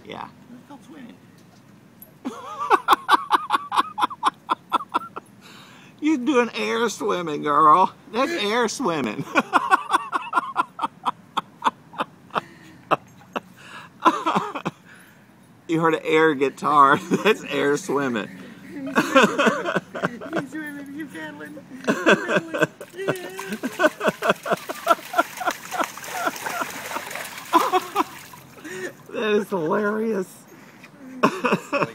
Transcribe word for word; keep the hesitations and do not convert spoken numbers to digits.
Yeah. It's called swimming. You're doing air swimming, girl. That's air swimming. You heard an air guitar. That's air swimming. He's swimming. He's paddling. Paddling. That is hilarious.